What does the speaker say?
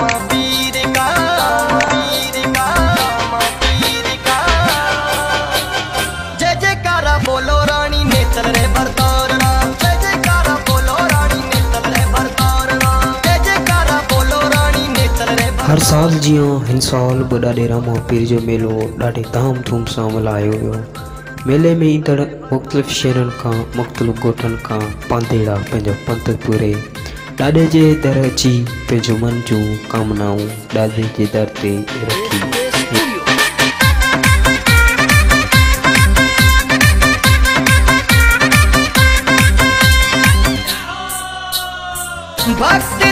रामपीर का, रामपीर का जय जयकारा बोलो रानी नेतल रे भरतौर राम, जय जयकारा बोलो रानी नेतल रे भरतौर राम, जय जयकारा बोलो रानी नेतल रे। हर साल जियो हिन साल ॾाढे रामापीर जो मेलो ॾाढे धाम धूम सां मल्हायो वियो। मेले में ईंदड़ मुख़्तलिफ़ शहरनि खां मुख़्तलिफ़ ॻोठनि खां पांधेड़ा पंहिंजो पंथ पूरे ॾाॾे जे दर अची पंहिंजो मन जूं कामनाऊं ॾाॾे जे दर ते रखी। भक्त